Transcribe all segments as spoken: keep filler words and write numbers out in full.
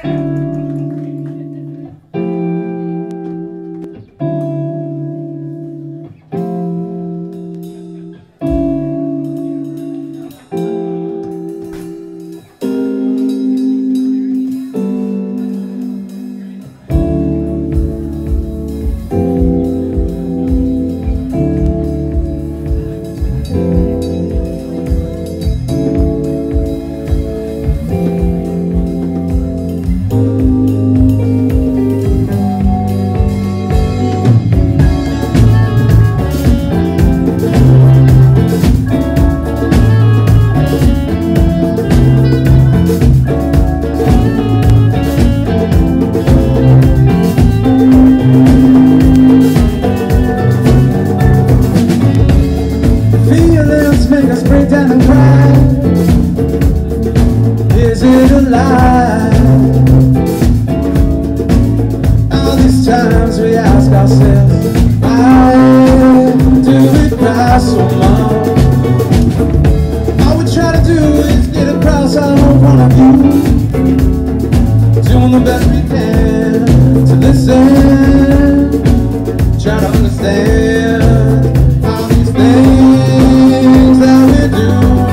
All these times we ask ourselves, why do we cry so much? All we try to do is get across our point of view, doing the best we can to listen, try to understand all these things that we do.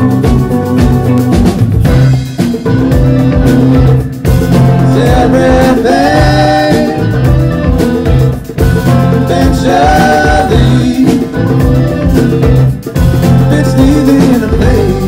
Everything eventually fits neatly in a place.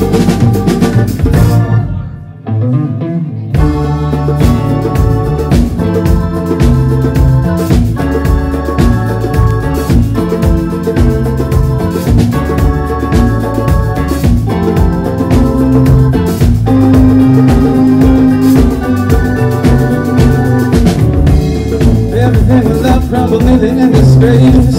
Everything with love crumbled, living in disgrace,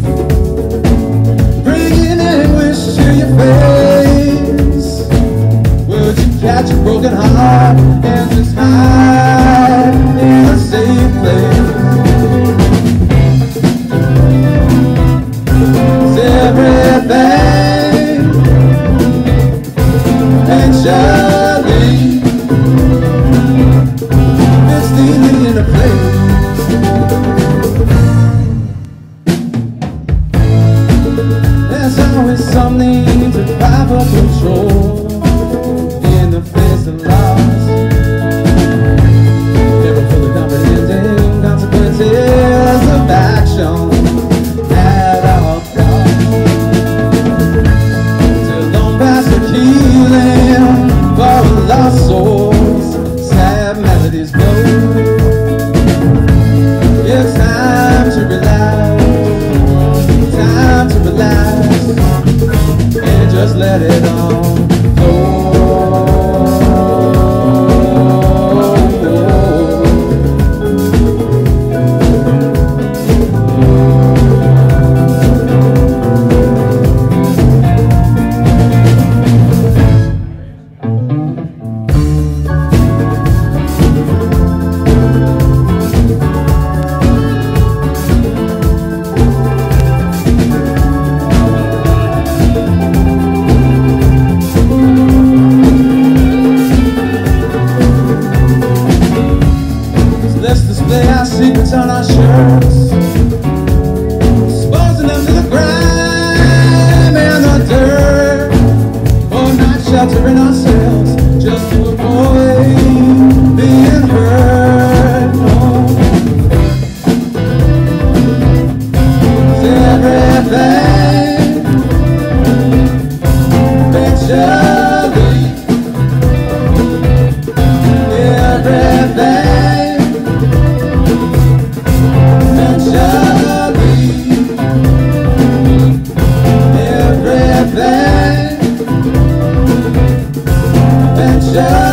bringing anguish to your face. Would you catch a broken heart and just hide in a safe place? Is everything eventually fits neatly in a place? There's always some need to fight for control in the face of loss, never fully comprehending consequences of action at all costs. Till long past the healing for lost souls, sad melodies blow. It's time to relax, time to relax, and just let it all flow. Let's display our secrets on our shirts, exposing them to the grime and the dirt, or not sheltering ourselves just to avoid being hurt. No. It's everything eventually, everything eventually, everything eventually.